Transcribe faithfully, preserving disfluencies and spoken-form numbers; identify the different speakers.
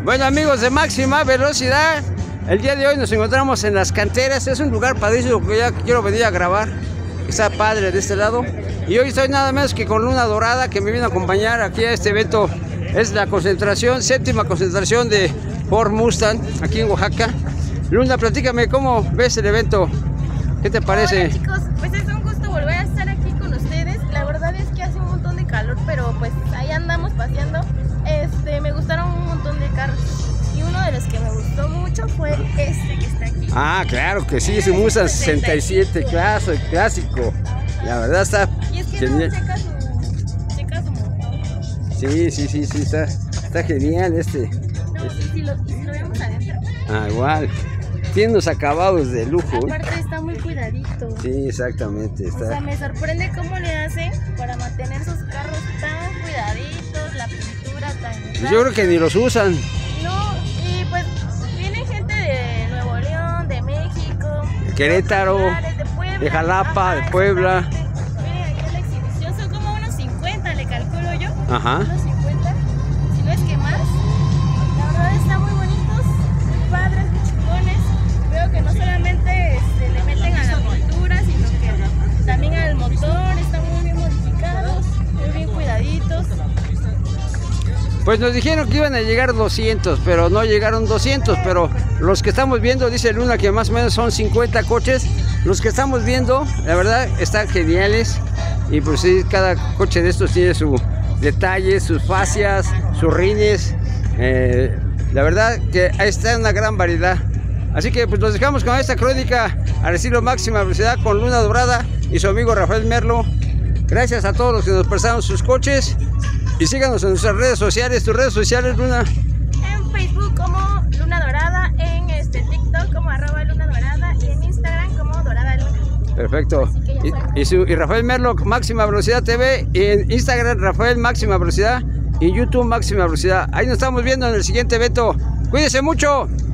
Speaker 1: Bueno, amigos de Máxima Velocidad, el día de hoy nos encontramos en Las Canteras. Es un lugar padrísimo que ya quiero venir a grabar. Está padre de este lado. Y hoy estoy nada menos que con Luna Dorada, que me viene a acompañar aquí a este evento. Es la concentración, séptima concentración de Ford Mustang aquí en Oaxaca. Luna, platícame, ¿cómo ves el evento? ¿Qué te parece?
Speaker 2: Hola chicos, pues es un gusto volver a estar aquí con ustedes. La verdad es que hace un montón de calor, pero pues ahí andamos paseando. Este, me gustaron un montón de carros. Y uno de los que me gustó mucho fue este que está aquí.
Speaker 1: Ah, claro que sí, es un Mustang sesenta y siete, clásico, clásico. La verdad está
Speaker 2: y es que
Speaker 1: genial.
Speaker 2: No checa su, checa su motor.
Speaker 1: Sí, sí, sí, sí, está, está genial este.
Speaker 2: No, y si lo, y si lo vemos adentro.
Speaker 1: Ah, igual. Tiene unos acabados de lujo.
Speaker 2: Aparte está muy cuidadito.
Speaker 1: Sí, exactamente. Está...
Speaker 2: O sea, me sorprende cómo le hacen para mantener sus carros tan cuidaditos, la pintura tan...
Speaker 1: Yo creo que ni los usan.
Speaker 2: No, y pues viene gente de Nuevo León, de México,
Speaker 1: de Querétaro,
Speaker 2: de, Puebla,
Speaker 1: de Jalapa,
Speaker 2: ajá,
Speaker 1: de Puebla.
Speaker 2: Miren aquí en la exhibición, son como unos cincuenta, le calculo yo.
Speaker 1: Ajá.
Speaker 2: Unos cincuenta, si no es que más. La verdad están muy bonitos, muy padres, muy chingones. Veo que no solamente este, le meten a la pintura, sino que también al motor, están muy bien modificados, muy bien cuidaditos.
Speaker 1: Pues nos dijeron que iban a llegar doscientos, pero no llegaron doscientos, pero los que estamos viendo, dice Luna que más o menos son cincuenta coches. Los que estamos viendo, la verdad, están geniales. Y pues sí, cada coche de estos tiene su detalle, sus fascias, sus rines. Eh, la verdad que ahí está una gran variedad. Así que pues nos dejamos con esta crónica al estilo Máxima Velocidad con Luna Dorada y su amigo Rafael Merlo. Gracias a todos los que nos prestaron sus coches. Y síganos en nuestras redes sociales. ¿Tus redes sociales, Luna?
Speaker 2: En Facebook como Luna Dorada, en este TikTok como arroba Luna Dorada y en Instagram como Dorada Luna.
Speaker 1: Perfecto. Y, y, su, y Rafael Merlo, Máxima Velocidad T V, y en Instagram Rafael Máxima Velocidad y YouTube Máxima Velocidad. Ahí nos estamos viendo en el siguiente evento. Cuídense mucho.